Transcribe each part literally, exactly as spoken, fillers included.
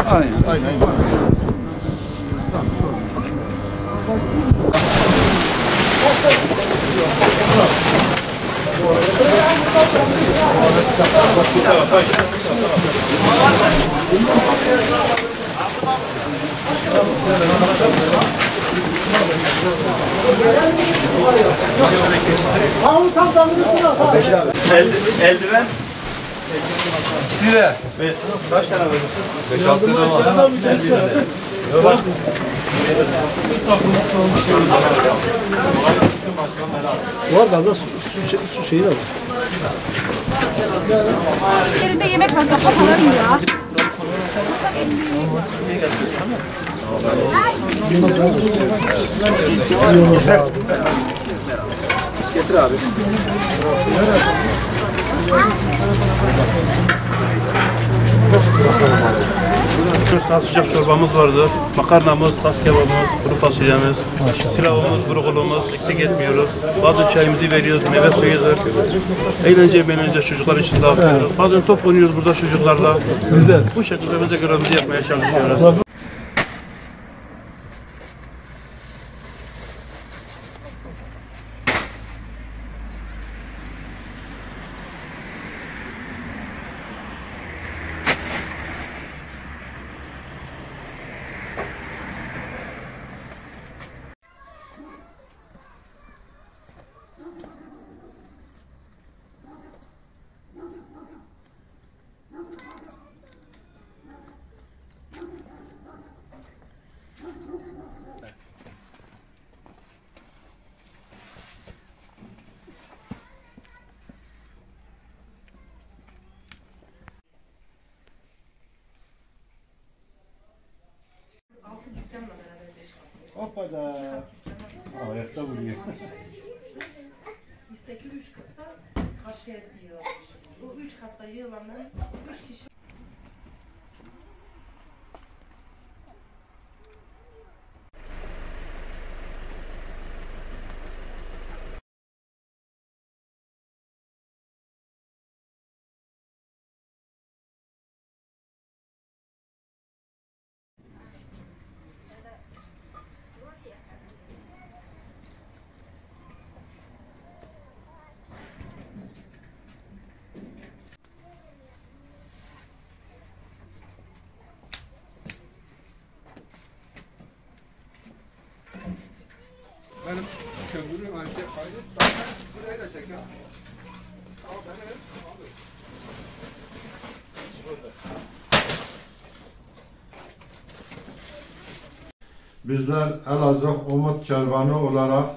Aynen, aynen. Eldiven. Size. Evet. Kaç tane var? beş altı tane var. Var galiba su, su, su şeyi de var. Yerinde yemek var, kapatalım ya. Getir abi. Saat sıcak çorbamız vardı. Makarnamız, tas kebabımız, kuru fasulyemiz, pilavımız, burgulumuz, eksik etmiyoruz. Bazen çayımızı veriyoruz, meyve suyudur. Eğlence eğlence çocuklar için dağıtıyoruz. Bazen top oynuyoruz burada çocuklarla. Güzel. Bu şekilde bize görevimizi yapmaya çalışıyoruz. Hoppada. Ayakta vuruyor. Üstteki üç katta karşıya yığılmış. Bu üç katta yığılanların üç kişi. Benim kömürüm Ayşe kaydı. Burayı da çekin. Al benim. Bizler Elazığ Umut Kervanı olarak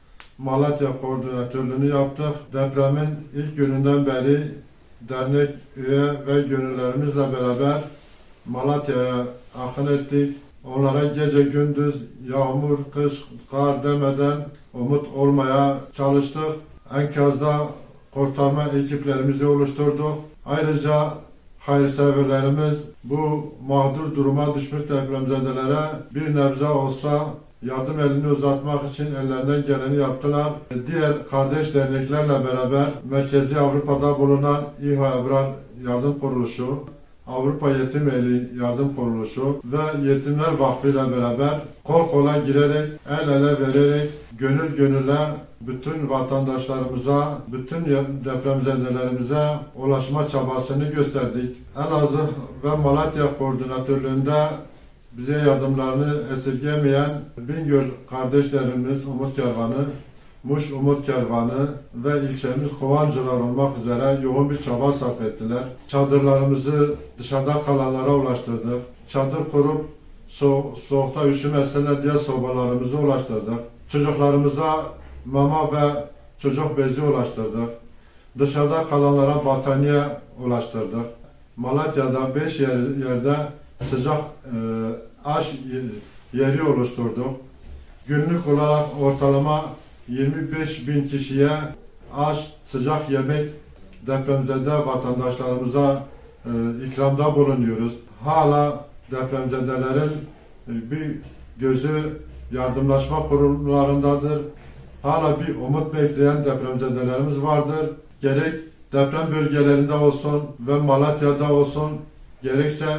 Malatya koordinatörlüğünü yaptık. Depremin ilk gününden beri dernek üye ve gönüllerimizle beraber Malatya'ya akın ettik. Onlara gece gündüz yağmur, kış, kar demeden umut olmaya çalıştık. Enkazda kurtarma ekiplerimizi oluşturduk. Ayrıca hayırseverlerimiz bu mağdur duruma düşmüş depremzedelere bir nebze olsa yardım elini uzatmak için ellerinden geleni yaptılar. Diğer kardeş derneklerle beraber Merkezi Avrupa'da bulunan İHA Ebrar Yardım Kuruluşu, Avrupa Yetim Eli Yardım Kuruluşu ve Yetimler Vakfı ile beraber kol kola girerek, el ele vererek, gönül gönüle bütün vatandaşlarımıza, bütün depremzedelerimize ulaşma çabasını gösterdik. Elazığ ve Malatya koordinatörlüğünde bize yardımlarını esirgemeyen Bingöl kardeşlerimiz Umut Kervanı, Muş Umut Kervanı ve ilçemiz Kovancılar olmak üzere yoğun bir çaba sarf ettiler. Çadırlarımızı dışarıda kalanlara ulaştırdık. Çadır kurup so soğukta üşümesinler diye sobalarımızı ulaştırdık. Çocuklarımıza mama ve çocuk bezi ulaştırdık. Dışarıda kalanlara battaniye ulaştırdık. Malatya'da beş yer, yerde sıcak e, aş yeri oluşturduk. Günlük olarak ortalama yirmi beş bin kişiye aş, sıcak yemek depremzede vatandaşlarımıza e, ikramda bulunuyoruz. Hala depremzedelerin e, bir gözü yardımlaşma kurumlarındadır. Hala bir umut bekleyen depremzedelerimiz vardır. Gerek deprem bölgelerinde olsun ve Malatya'da olsun, gerekse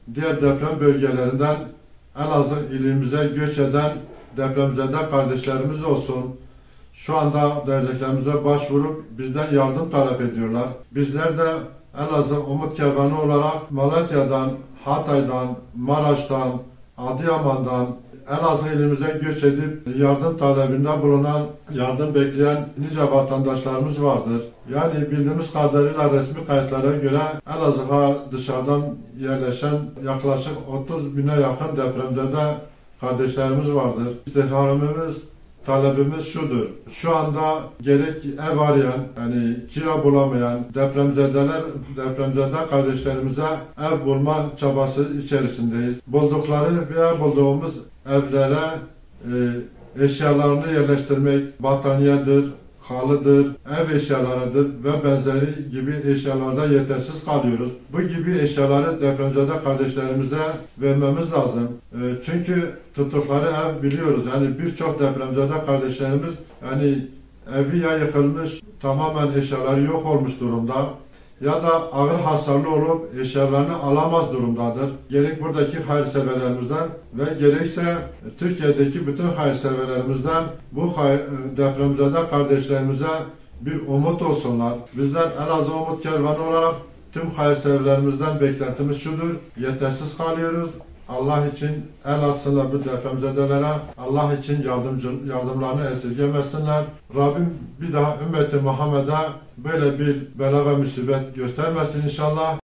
diğer deprem bölgelerinden Elazığ ilimize göç eden depremzede kardeşlerimiz olsun. Şu anda derneklerimize başvurup bizden yardım talep ediyorlar. Bizler de Elazığ Umut Kervanı olarak Malatya'dan, Hatay'dan, Maraş'tan, Adıyaman'dan Elazığ ilimize göç edip yardım talebinde bulunan, yardım bekleyen nice vatandaşlarımız vardır. Yani bildiğimiz kadarıyla resmi kayıtlara göre Elazığ'a dışarıdan yerleşen yaklaşık otuz bine yakın depremzede kardeşlerimiz vardır. İstirhamımız, talebimiz şudur. Şu anda gerek ev arayan, yani kira bulamayan depremzedeler, depremzede kardeşlerimize ev bulma çabası içerisindeyiz. Buldukları veya bulduğumuz evlere e, eşyalarını yerleştirmek, battaniyedir, halıdır, ev eşyalarıdır ve benzeri gibi eşyalarda yetersiz kalıyoruz. Bu gibi eşyaları depremzede kardeşlerimize vermemiz lazım. E, çünkü tuttukları ev biliyoruz. Yani birçok depremzede kardeşlerimiz yani evi ya yıkılmış, tamamen eşyaları yok olmuş durumda ya da ağır hasarlı olup eşyalarını alamaz durumdadır. Gerek buradaki hayırseverlerimizden ve gerekse Türkiye'deki bütün hayırseverlerimizden bu depremzede kardeşlerimize bir umut olsunlar. Bizler Elazığ Umut Kervanı olarak tüm hayırseverlerimizden beklentimiz şudur: yetersiz kalıyoruz. Allah için el atsınlar bu depremzedelere. Allah için yardımcı, yardımlarını esirgemesinler. Rabbim bir daha ümmeti Muhammed'e böyle bir bela ve musibet göstermesin inşallah.